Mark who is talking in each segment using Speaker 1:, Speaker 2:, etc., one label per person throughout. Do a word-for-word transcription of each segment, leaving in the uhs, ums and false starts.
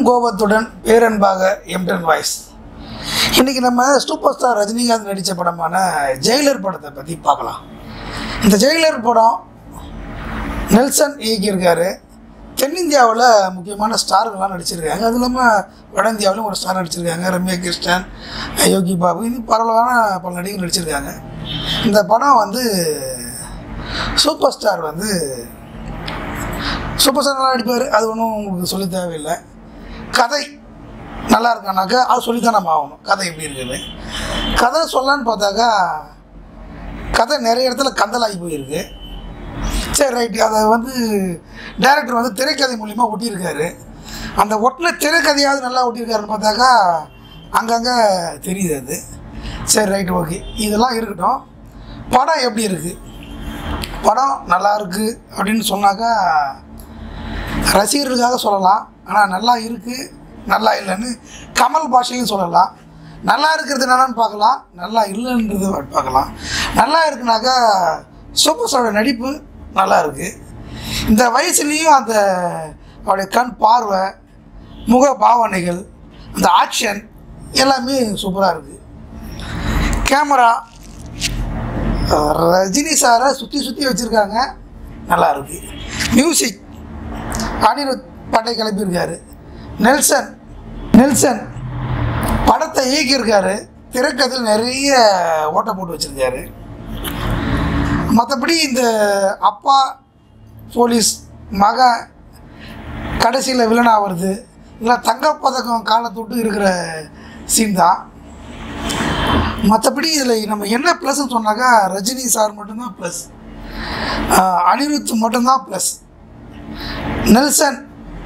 Speaker 1: பெருங்கோபத்துடன் பேரன்பாக Emtan voice. இன்றைக்கி நம்ம super star Rajinikanth நடித்த படமான ஜெயிலர் படத்தை பற்றி பார்க்கலாம். இந்த ஜெயிலர் படம் நெல்சன் இயக்கியிருக்காரு. தென்னிந்தியாவில் முக்கியமான ஸ்டார்கள்லாம் நடிச்சிருக்காங்க. அது இல்லாமல் வட இந்தியாவிலும் ஒரு ஸ்டார் நடிச்சிருக்காங்க. ரம்யா கிருஷ்ணன், யோகி பாபு, இது பரவலான பல நடிகர்கள் நடிச்சிருக்காங்க. இந்த படம் வந்து சூப்பர் ஸ்டார் வந்து சூப்பர் ஸ்டார் நல்லா நடிப்பார். அது ஒன்றும் உங்களுக்கு சொல்லி தேவையில்லை. கதை நல்லா இருக்கானாக்கா அது சொல்லித்தான் நம்ம ஆகணும். கதை எப்படி இருக்குது, கதை சொல்லலான்னு பார்த்தாக்கா கதை நிறைய இடத்துல கந்தலாகி போயிருக்கு. சரி, ரைட்டு. அதை வந்து டைரக்டர் வந்து திரைக்கதை மூலிமா ஒட்டியிருக்காரு. அந்த ஒட்டின திரைக்கதையாவது நல்லா ஒட்டியிருக்காருன்னு பார்த்தாக்கா அங்கங்கே தெரியுது அது. சரி, ரைட்டு, ஓகே, இதெல்லாம் இருக்கட்டும். படம் எப்படி இருக்குது? படம் நல்லா இருக்குது அப்படின்னு சொன்னாக்கா ரசிகர்களுக்காக சொல்லலாம். ஆனால் நல்லா இருக்குது நல்லா இல்லைன்னு கமல் பாஷையும் சொல்லலாம். நல்லா இருக்கிறது என்னென்னு பார்க்கலாம், நல்லா இல்லைன்றது பார்க்கலாம். நல்லா இருக்குனாக்கா சூப்பர் ஸ்டாரோட நடிப்பு நல்லா இருக்குது. இந்த வயசுலேயும் அந்த அவருடைய கண் பார்வை, முக பாவனைகள், அந்த ஆக்ஷன் எல்லாமே சூப்பராக இருக்குது. கேமரா ரஜினி சாரை சுற்றி சுற்றி வச்சுருக்காங்க, நல்லா இருக்குது. மியூசிக் அனிருத் பட்டை கிளப்பியிருக்காரு. நெல்சன் நெல்சன் படத்தை இயக்கியிருக்காரு. திரைக்கதையில் நிறைய ஓட்ட போட்டு வச்சுருக்காரு. மற்றபடி இந்த அப்பா போலீஸ் மகன் கடைசியில் வில்லனாக வருது, இல்லை தங்கப்பதக்கம் காலத்தொட்டு இருக்கிற சீன் தான். மற்றபடி இதில் நம்ம என்ன ப்ளஸ்ன்னு சொன்னாக்கா ரஜினி சார் மட்டும்தான் ப்ளஸ், அனிருத் மட்டும்தான் ப்ளஸ். நெல்சன்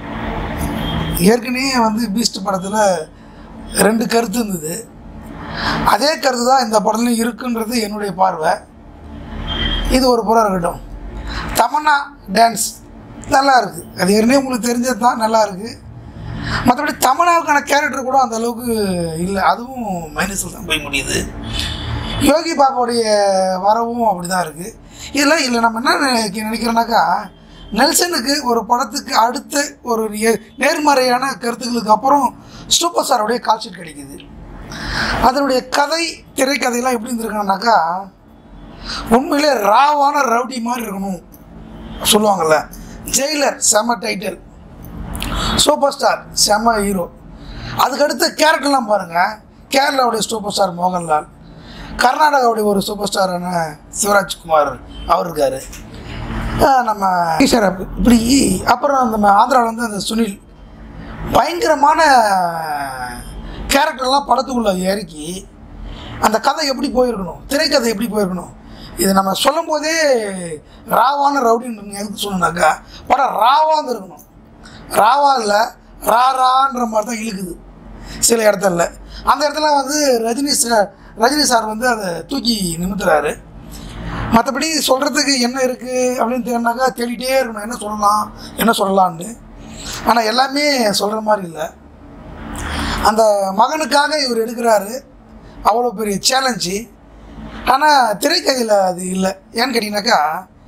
Speaker 1: ஏற்கனவே வந்து பீஸ்ட் படத்தில் ரெண்டு கருத்து இருந்தது. அதே கருத்து தான் இந்த படத்துலையும் இருக்குன்றது என்னுடைய பார்வை. இது ஒரு புறம் இருக்கட்டும். தமன்னா டான்ஸ் நல்லா இருக்குது. அது ஏற்கனவே உங்களுக்கு தெரிஞ்சது தான், நல்லா இருக்குது. மற்றபடி தமன்னாவுக்கான கேரக்டர் கூட அந்த அளவுக்கு இல்லை, அதுவும் மைனஸில் தான் போய் முடியுது. யோகி பாபாவுடைய வரவும் அப்படி தான் இருக்குது. இதில் இல்லை நம்ம என்ன நினைக்கிறோன்னாக்கா நெல்சனுக்கு ஒரு படத்துக்கு அடுத்த ஒரு நேர்மறையான கருத்துக்களுக்கு அப்புறம் சூப்பர் ஸ்டாரோடைய கால்ஷீட் கிடைக்குது. அதனுடைய கதை திரைக்கதையெல்லாம் எப்படி இருந்திருக்கணும்னாக்கா உண்மையிலே ராவான ரவுடி மாதிரி இருக்கணும் சொல்லுவாங்கள்ல. ஜெயிலர் செம டைட்டில், சூப்பர் ஸ்டார் செம ஹீரோ. அதுக்கடுத்த கேரக்டர்லாம் பாருங்கள். கேரளாவுடைய சூப்பர் ஸ்டார் மோகன்லால், கர்நாடகாவுடைய ஒரு சூப்பர் ஸ்டாரான சிவராஜ்குமார் அவர் இருக்கார், நம்ம ஈஸ்வரப் இப்படி. அப்புறம் நம்ம ஆந்திராவில் வந்து அந்த சுனில், பயங்கரமான கேரக்டர்லாம் படத்துக்குள்ளே இறக்கி அந்த கதை எப்படி போயிருக்கணும், திரைக்கதை எப்படி போயிருக்கணும். இது நம்ம சொல்லும் போதே ராவான ரவுடின்னு எதுக்கு சொல்லணுனாக்கா படம் ராவாக இருக்கணும். ராவா இல்லை, ரா ரான்ற மாதிரி தான் இழுக்குது சில இடத்துல. அந்த இடத்துல வந்து ரஜினி சார் ரஜினி சார் வந்து அதை தூக்கி நிமித்துறாரு. மற்றபடி சொல்கிறதுக்கு என்ன இருக்குது அப்படின்னு தெரியாக்கா தேடிகிட்டே இருக்கணும், என்ன சொல்லலாம் என்ன சொல்லலான்னு. ஆனால் எல்லாமே சொல்கிற மாதிரி இல்லை. அந்த மகனுக்காக இவர் எடுக்கிறாரு, அவ்வளோ பெரிய சேலஞ்சு. ஆனால் திரைக்கதையில் அது இல்லை. ஏன்னு கேட்டிங்கனாக்கா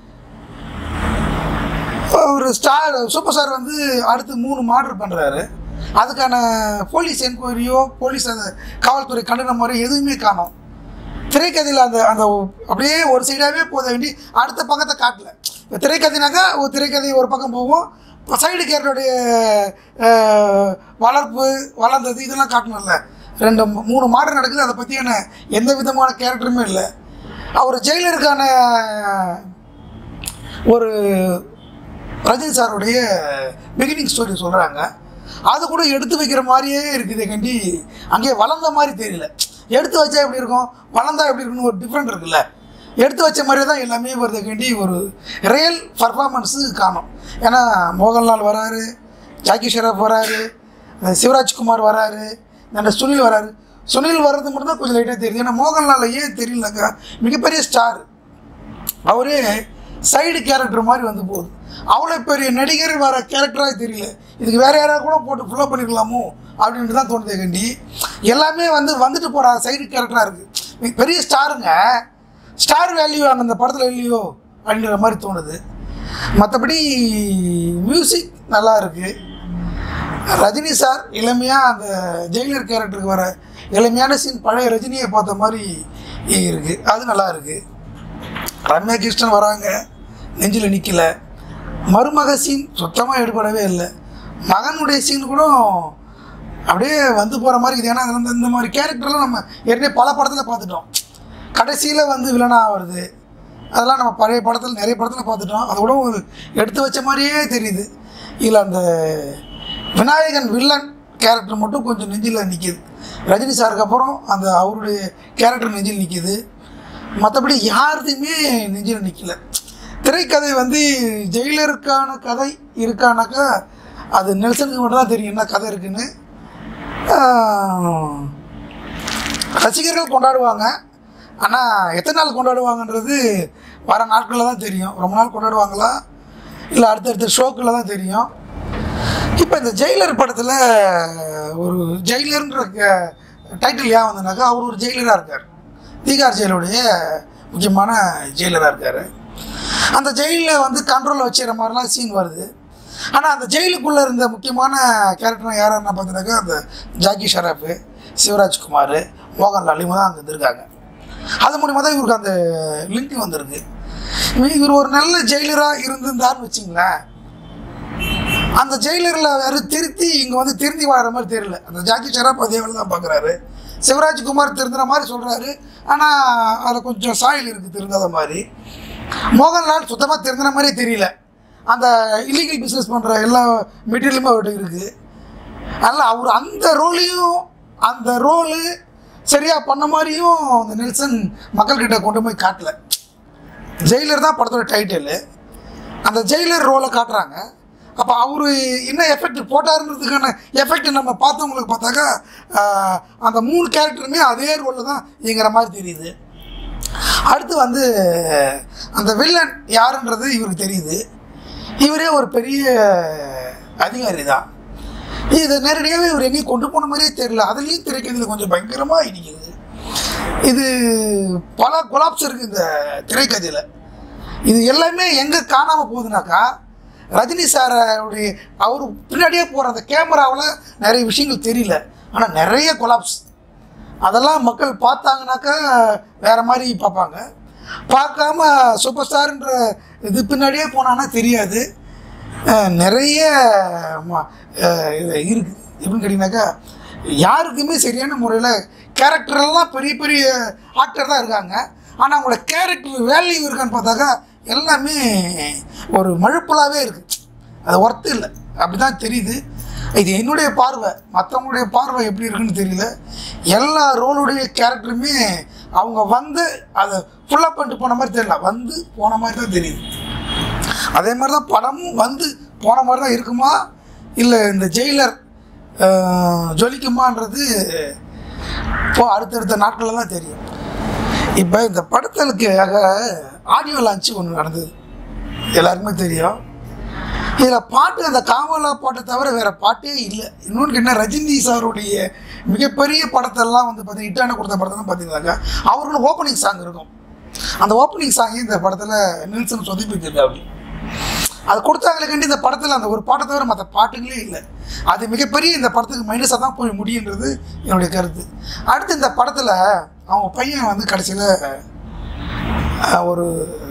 Speaker 1: ஒரு ஸ்டார் சூப்பர் ஸ்டார் வந்து அடுத்து மூணு மார்டர் பண்ணுறாரு. அதுக்கான போலீஸ் என்கொயரியோ போலீஸ் அந்த காவல்துறை கண்டன முறையோ எதுவுமே காணோம். திரைக்கதையில் அந்த அந்த அப்படியே ஒரு சைடாகவே போத வேண்டி அடுத்த பக்கத்தை காட்டல. இப்போ திரைக்கதைனாக்கா ஒரு திரைக்கதை ஒரு பக்கம் போகும், சைடு கேரக்டருடைய வளர்ப்பு வளர்ந்தது இதெல்லாம் காட்டணும்ல. ரெண்டு மூணு மாடல் நடக்குது, அதை பற்றியான எந்த விதமான கேரக்டருமே இல்லை. அவர் ஜெயிலருக்கான ஒரு ரஜினி சாருடைய பிகினிங் ஸ்டோரி சொல்கிறாங்க. அது கூட எடுத்து வைக்கிற மாதிரியே இருக்குது கண்டி. அங்கேயே வளர்ந்த மாதிரி தெரியல. எடுத்து வச்சா எப்படி இருக்கும், வளர்ந்தா எப்படி இருக்குன்னு ஒரு டிஃப்ரெண்ட் இருக்குல்ல. எடுத்து வச்ச மாதிரியே தான் எல்லாமே வருதுக்காண்டி ஒரு ரியல் பர்ஃபார்மன்ஸு காணும். ஏன்னா மோகன்லால் வராரு, ஜாக்கி ஷெராப் வராரு, சிவராஜ்குமார் வராரு, அந்த சுனில் வராரு. சுனில் வர்றது மட்டும் தான் கொஞ்சம் லைட்டாக தெரியுது. ஏன்னா மோகன்லால் ஏன் தெரியலக்கா, மிகப்பெரிய ஸ்டார், அவரே சைடு கேரக்டர் மாதிரி வந்து போகுது. அவ்வளோ பெரிய நடிகர் வர கேரக்டராக தெரியல. இதுக்கு வேறு யாராவது கூட போட்டு ஃபுல்லோ பண்ணிக்கலாமோ அப்படின்ட்டு தான் தோணுதே கண்டி. எல்லாமே வந்து வந்துட்டு போகிற சைடு கேரக்டராக இருக்குது. பெரிய ஸ்டாருங்க, ஸ்டார் வேல்யூ அங்கே அந்த படத்தில் இல்லையோ அப்படின்ற மாதிரி தோணுது. மற்றபடி மியூசிக் நல்லா இருக்குது. ரஜினி சார் இளமையாக அந்த ஜெயிலர் கேரக்டருக்கு வர இளமையான சீன் பழைய ரஜினியை பார்த்த மாதிரி இருக்குது, அது நல்லா இருக்குது. ரம்யா கிருஷ்ணன் வராங்க, நெஞ்சில் நிற்கல. மருமக சீன் சுத்தமாக எடுபடவே இல்லை. மகனுடைய சீன் கூட அப்படியே வந்து போகிற மாதிரி இருக்குது. ஏன்னா அந்த இந்த மாதிரி கேரக்டர்லாம் நம்ம ஏற்கனவே பல படத்தில் பார்த்துட்டோம். கடைசியில் வந்து வில்லனாக வருது, அதெல்லாம் நம்ம பழைய படத்தில் நிறைய படத்தில் பார்த்துட்டோம். அது கூட ஒரு எடுத்து வச்ச மாதிரியே தெரியுது. இதில் அந்த விநாயகன் வில்லன் கேரக்டர் மட்டும் கொஞ்சம் நெஞ்சில் நிற்கிது. ரஜினி சாருக்கு அப்புறம் அந்த அவருடைய கேரக்டர் நெஞ்சில் நிற்கிது. மற்றபடி யாருதையுமே நெஞ்சில் நிற்கல. திரைக்கதை வந்து ஜெயிலருக்கான கதை இருக்கானாக்கா அது நெல்சனுக்கு மட்டும் தான் தெரியும் என்ன கதை இருக்குன்னு. ரசிகர்கள் கொண்டாடுவாங்க, ஆனால் எத்தனை நாள் கொண்டாடுவாங்கன்றது வர நாட்களில் தான் தெரியும். ரொம்ப நாள் கொண்டாடுவாங்களா இல்லை அடுத்தடுத்த ஷோக்கில் தான் தெரியும். இப்போ இந்த ஜெயிலர் படத்தில் ஒரு ஜெயிலர்ன்ற டைட்டில் ஏன் வந்தனாக்கா அவர் ஒரு ஜெயிலராக இருக்கார். தீகார் ஜெயிலுடைய முக்கியமான ஜெயிலராக இருக்கார். அந்த ஜெயிலில் வந்து கண்ட்ரோலில் வச்சுக்கிற மாதிரிலாம் சீன் வருது. ஆனால் அந்த ஜெயிலுக்குள்ளே இருந்த முக்கியமான கேரக்டர் யாருன்னா பார்த்தீங்கன்னாக்கா அந்த ஜாக்கி ஷராஃபு, சிவராஜ்குமார், மோகன்லால் இவங்க தான் அங்கே இருந்திருக்காங்க. அது மூலிமா தான் இவருக்கு அந்த லிங்க் வந்திருக்கு. இவர் ஒரு நல்ல ஜெயிலராக இருந்திருந்தார்னு வச்சிங்களேன், அந்த ஜெயிலரில் வேறு திருத்தி இங்கே வந்து திருந்தி வாழற மாதிரி தெரியல. அந்த ஜாக்கி ஷராஃப் அதே வேலை தான் பார்க்குறாரு. சிவராஜ்குமார் திருந்துற மாதிரி சொல்கிறாரு, ஆனால் அதில் கொஞ்சம் சாயல் இருக்குது திருந்தாத மாதிரி. மோகன்லால் சுத்தமாக திருந்தின மாதிரியே தெரியல. அந்த இல்லீகல் பிஸ்னஸ் பண்ணுற எல்லா மெட்டீரியலுமே அவர்கிட்ட இருக்குது. அதனால் அவர் அந்த ரோலையும் அந்த ரோலு சரியாக பண்ண மாதிரியும் அந்த நெல்சன் மக்கள்கிட்ட கொண்டு போய் காட்டலை. ஜெயிலர் தான் படத்தோட டைட்டிலு. அந்த ஜெயிலர் ரோலை காட்டுறாங்க. அப்போ அவர் என்ன எஃபெக்ட் போட்டாருன்றதுக்கான எஃபெக்ட் நம்ம பார்த்தவங்களுக்கு பார்த்தாக்கா அந்த மூணு கேரக்டருமே அதே ரோலில் தான் இயங்குற மாதிரி தெரியுது. அடுத்து வந்து அந்த வில்லன் யாருன்றது இவருக்கு தெரியுது. இவரே ஒரு பெரிய அதிகாரி தான். இதை நேரடியாகவே இவர் எங்கேயும் கொண்டு போன மாதிரியே தெரியல. அதுலேயும் திரைக்கதையில் கொஞ்சம் பயங்கரமாக இடிக்குது. இது பல கொலாப்ஸ் இருக்குது இந்த திரைக்கதையில். இது எல்லாமே எங்கே காணாமல் போகுதுனாக்கா ரஜினி சாரோடைய அவர் பின்னாடியே போகிற அந்த கேமராவில் நிறைய விஷயங்கள் தெரியல. ஆனால் நிறைய கொலாப்ஸ் அதெல்லாம் மக்கள் பார்த்தாங்கனாக்கா வேறு மாதிரி பார்ப்பாங்க. பார்க்காம சூப்பர் ஸ்டார்ன்ற இது பின்னாடியே போனான்னா தெரியாது. நிறைய இருக்குது. எப்படின்னு கேட்டிங்கனாக்கா யாருக்குமே சரியான முறையில் கேரக்டரெல்லாம் பெரிய பெரிய ஆக்டர் தான் இருக்காங்க. ஆனால் அவங்களோட கேரக்டர் வேல்யூ இருக்கான்னு பார்த்தாக்கா எல்லாமே ஒரு மழுப்பலாகவே இருக்குது. அது ஒர்த்து இல்லை, அப்படி தான் தெரியுது. இது என்னுடைய பார்வை, மற்றவங்களுடைய பார்வை எப்படி இருக்குன்னு தெரியல. எல்லா ரோலுடைய கேரக்டருமே அவங்க வந்து அதை ஃபுல்லாக பண்ணிட்டு போன மாதிரி தெரியல, வந்து போன மாதிரி தான் தெரியுது. அதே மாதிரி தான் படமும் வந்து போன மாதிரி தான் இருக்குமா இல்லை இந்த ஜெயிலர் ஜொலிக்குமான்றது இப்போ அடுத்தடுத்த நாட்களில் தான் தெரியும். இப்போ இந்த படத்தலுக்காக ஆடியோ லான்ச்சு ஒன்று நடந்தது, எல்லாருக்குமே தெரியும். இதில் பாட்டு அந்த காமலா பாட்டை தவிர வேறு பாட்டே இல்லை. இன்னொன்று என்ன, ரஜினி சாருடைய மிகப்பெரிய படத்தெல்லாம் வந்து பார்த்தீங்கன்னா ஹிட்டான கொடுத்த படத்தை பார்த்தீங்கன்னாக்கா அவருக்கு ஓப்பனிங் சாங் இருக்கும். அந்த ஓப்பனிங் சாங்கே இந்த படத்தில் நெல்சன் சொதப்பிச்சிருக்கு. அப்படி அது கொடுத்தாங்களுக்காண்டி இந்த படத்தில் அந்த ஒரு பாட்டை தவிர மற்ற பாட்டுங்களே இல்லை. அது மிகப்பெரிய இந்த படத்துக்கு மைனஸாக தான் போய் முடியுன்றது என்னுடைய கருத்து. அடுத்து இந்த படத்தில் அவங்க பையன் வந்து கடைசியில் ஒரு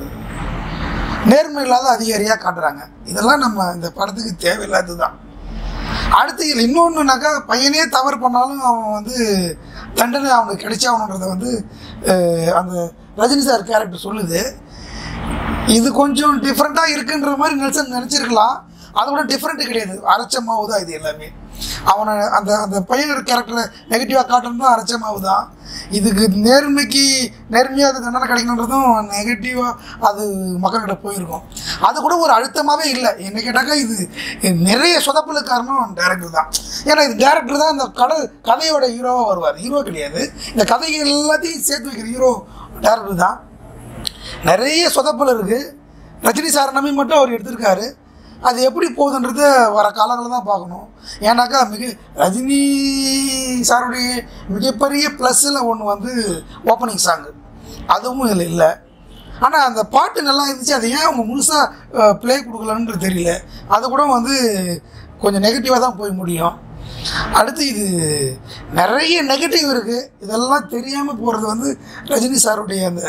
Speaker 1: நேர்மை இல்லாத அதிகாரியாக காட்டுறாங்க. இதெல்லாம் நம்ம இந்த படத்துக்கு தேவையில்லாதது தான். அடுத்து இதில் இன்னொன்றுனாக்கா பையனே தவறு பண்ணாலும் அவன் வந்து தண்டனை அவனுக்கு கிடைச்சாகணுன்றதை வந்து அந்த ரஜினி சார் கேரக்டர் சொல்லுது. இது கொஞ்சம் டிஃப்ரெண்ட்டாக இருக்குன்ற மாதிரி நெல்சன் நினச்சிருக்கலாம். அதோட டிஃப்ரெண்ட்டு கிடையாது, அரைச்ச மாவு தான் இது எல்லாமே. அவனை அந்த அந்த பையனோட கேரக்டரை நெகட்டிவாக காட்டணும் தான் அரைச்ச மாவு தான். இதுக்கு நேர்மைக்கு நேர்மையாக அது தண்டனை கிடைக்கணுன்றதும் நெகட்டிவாக அது மக்கள்கிட்ட போயிருக்கும். அது கூட ஒரு அழுத்தமாகவே இல்லை. என்ன கேட்டாக்கா இது நிறைய சொதப்பலுக்கு காரணம் டேரக்டர் தான். ஏன்னா இது டேரக்டர் தான் இந்த கதை கதையோட ஹீரோவாக வருவார், ஹீரோ கிடையாது. இந்த கதைகள் எல்லாத்தையும் சேர்த்து வைக்கிற ஹீரோ டேரக்டர் தான். நிறைய சொதப்பல் இருக்குது. ரஜினி சார் நம்பி மட்டும் அவர் எடுத்திருக்காரு. அது எப்படி போகுதுன்றத வர காலங்களில் தான் பார்க்கணும். ஏன்னாக்கா மிக ரஜினி சாருடைய மிகப்பெரிய ப்ளஸ்ஸில் ஒன்று வந்து ஓப்பனிங் சாங்கு, அதுவும் இதில் இல்லை. ஆனால் அந்த பாட்டு நல்லா இருந்துச்சு. அது ஏன் அவங்க முழுசாக ப்ளே கொடுக்கலன்றது தெரியல. அது கூட வந்து கொஞ்சம் நெகட்டிவாக தான் போய் முடியும். அடுத்து இது நிறைய நெகட்டிவ் இருக்குது. இதெல்லாம் தெரியாமல் போகிறது வந்து ரஜினி சாருடைய அந்த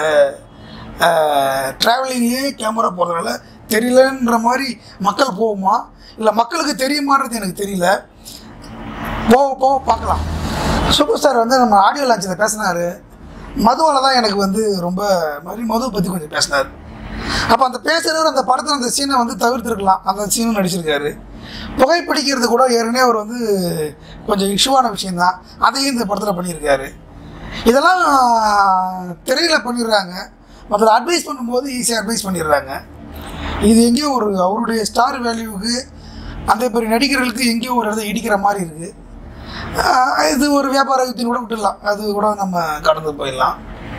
Speaker 1: ட்ராவலிங்லேயே கேமரா போகிறதுனால தெரியலன்ற மாதிரி மக்கள் போகுமா இல்லை மக்களுக்கு தெரியுமான்றது எனக்கு தெரியல. போக போக பார்க்கலாம். சூப்பர் ஸ்டார் வந்து நம்ம ஆடியோ லான்ச்சில் பேசினார். மதுவால் தான் எனக்கு வந்து ரொம்ப மாதிரி மதுவை பற்றி கொஞ்சம் பேசினார். அப்போ அந்த பேசுகிறவர் அந்த படத்தில் அந்த சீனை வந்து தவிர்த்துருக்கலாம். அந்த சீனும் நடிச்சிருக்காரு. புகைப்பிடிக்கிறது கூட ஏற்கனவே அவர் வந்து கொஞ்சம் இஷ்யூவான விஷயந்தான். அதையும் இந்த படத்தில் பண்ணியிருக்காரு. இதெல்லாம் திரையில் பண்ணிடுறாங்க. மற்ற அட்வைஸ் பண்ணும்போது ஈஸியாக அட்வைஸ் பண்ணிடுறாங்க. இது எங்கேயோ ஒரு அவருடைய ஸ்டார் வேல்யூவுக்கு அந்த பெரிய நடிகர்களுக்கு எங்கேயோ ஒரு இடத்த இடிக்கிற மாதிரி இருக்குது. இது ஒரு வியாபார யுத்தின்னு கூட விட்டுடலாம். அது கூட நம்ம கடந்து போயிடலாம்.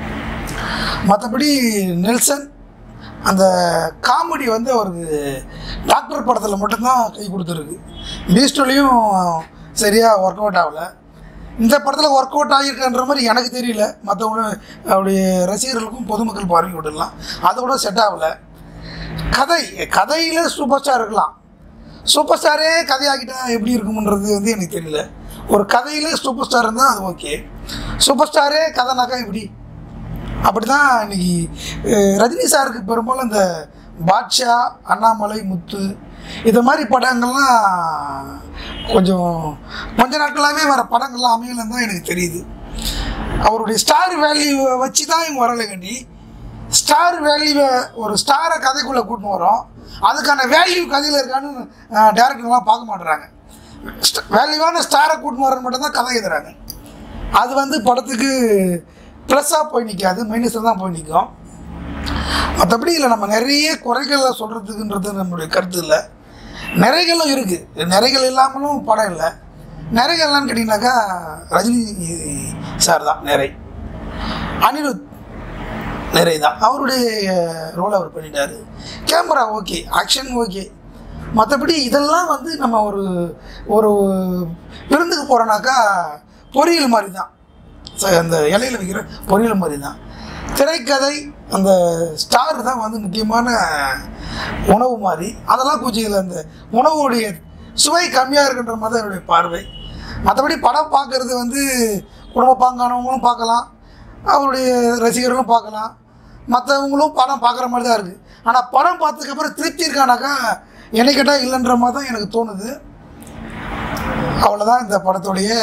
Speaker 1: மற்றபடி நெல்சன் அந்த காமெடி வந்து அவருக்கு டாக்டர் படத்தில் மட்டும்தான் கை கொடுத்துருக்கு. பீஸ்ட்லேயும் சரியாக ஒர்க் அவுட் ஆகலை. இந்த படத்தில் ஒர்க் அவுட் ஆகியிருக்குன்ற மாதிரி எனக்கு தெரியல. மற்றவங்க அவருடைய ரசிகர்களுக்கும் பொதுமக்கள் பார்வை விடலாம். அது கூட செட் ஆகலை. கதை கதையில் சூப்பர் ஸ்டார் இருக்கலாம். சூப்பர் ஸ்டாரே கதையாக்கிட்டா எப்படி இருக்கும்ன்றது வந்து எனக்கு தெரியல. ஒரு கதையில் சூப்பர் ஸ்டார் இருந்தால் அது ஓகே. சூப்பர் ஸ்டாரே கதைனாக்கா எப்படி? அப்படி தான் இன்றைக்கி ரஜினி சாருக்கு பெரும்பாலும் இந்த பாட்ஷா, அண்ணாமலை, முத்து இது மாதிரி படங்கள்லாம் கொஞ்சம் கொஞ்ச நாட்களாகவே வர படங்கள்லாம் அமையலன்னு தான் எனக்கு தெரியுது. அவருடைய ஸ்டார் வேல்யூவை வச்சு தான் இவங்க வரலை கண்டி. ஸ்டார் வேல்யூவை ஒரு ஸ்டாரை கதைக்குள்ளே கூட்டின்னு வரோம். அதுக்கான வேல்யூ கதையில் இருக்கான்னு டேரக்டர்லாம் பார்க்க மாட்டுறாங்க. வேல்யூவான ஸ்டாரை கூட்டின்னு வரன்னு மட்டும்தான் கதை எழுதுறாங்க. அது வந்து படத்துக்கு ப்ளஸ்ஸாக போய் நிற்காது, மைனஸில் தான் போய் நிற்கும். மற்றபடி இல்லை நம்ம நிறைய குறைகளை சொல்கிறதுக்குன்றது நம்மளுடைய கருத்து இல்லை. நிறைகளும் இருக்குது. நிறைகள் இல்லாமலும் படம் இல்லை. நிறைகள்லான்னு கேட்டிங்கனாக்கா ரஜினி சார் தான் நிறை. அனிருத் நிறை தான். அவருடைய ரோல் அவர் பண்ணிட்டார். Camera okay, action okay. மற்றபடி இதெல்லாம் வந்து நம்ம ஒரு ஒரு விருந்துக்கு போகிறோன்னாக்கா பொரியல் மாதிரி தான். அந்த இலையில் வைக்கிற பொரியல் மாதிரி தான். திரைக்கதை அந்த ஸ்டார் தான் வந்து முக்கியமான உணவு மாதிரி. அதெல்லாம் கொஞ்சம் இதில் அந்த உணவுடைய சுவை கம்மியாக இருக்குன்ற மாதிரி தான் என்னுடைய பார்வை. மற்றபடி படம் பார்க்குறது வந்து குடும்ப பாங்கானவங்களும் பார்க்கலாம், அவருடைய ரசிகர்களும் பார்க்கலாம், மற்றவங்களும் படம் பார்க்குற மாதிரி தான் இருக்குது. ஆனால் படம் பார்த்ததுக்கப்புறம் திருப்தி இருக்கானாக்கா என்னை கேட்டால் இல்லைன்ற மாதிரி தான் எனக்கு தோணுது. அவ்வளோதான் இந்த படத்துடைய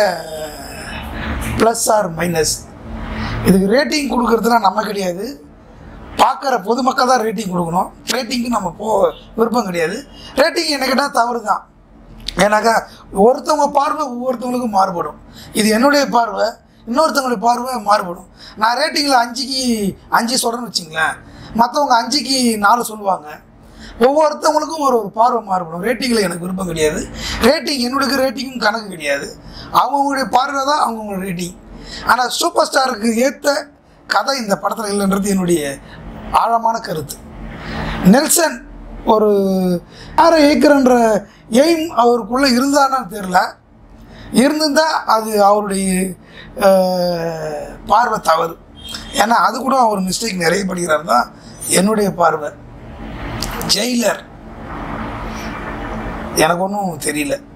Speaker 1: ப்ளஸ் ஆர் மைனஸ். இதுக்கு ரேட்டிங் கொடுக்கறதுலாம் நம்ம கிடையாது, பார்க்குற பொதுமக்கள் தான் ரேட்டிங் கொடுக்கணும். ரேட்டிங்க்கு நம்ம போ விருப்பம் கிடையாது. ரேட்டிங் என்ன கேட்டால் தவறு தான். ஏன்னாக்கா ஒருத்தவங்க பார்வை ஒவ்வொருத்தவங்களுக்கும் மாறுபடும். இது என்னுடைய பார்வை, இன்னொருத்தவங்களுடைய பார்வை மாறுபடும். நான் ரேட்டிங்கில் அஞ்சுக்கு அஞ்சு சொல்கிறேன்னு வச்சுங்களேன், மற்றவங்க அஞ்சுக்கு நாலு சொல்லுவாங்க. ஒவ்வொருத்தவங்களுக்கும் ஒரு ஒரு பார்வை மாறுபடும். ரேட்டிங்கில் எனக்கு விருப்பம் கிடையாது. ரேட்டிங் என்னுடைய ரேட்டிங்கும் கணக்கு கிடையாது. அவங்களுடைய பார்வை தான் அவங்களோட ரேட்டிங். ஆனால் சூப்பர் ஸ்டாருக்கு ஏற்ற கதை இந்த படத்தில் இல்லைன்றது என்னுடைய ஆழமான கருத்து. நெல்சன் ஒரு யாரை ஏற்கிறன்ற எய்ம் அவருக்குள்ளே இருந்தான்னு தெரியல. இருந்திருந்தால் அது அவருடைய பார்வை தவறு. ஏன்னா அது கூட அவர் மிஸ்டேக் நிறைய படிக்கிறார் தான் என்னுடைய பார்வை. ஜெயிலர் எனக்கு ஒன்றும் தெரியல.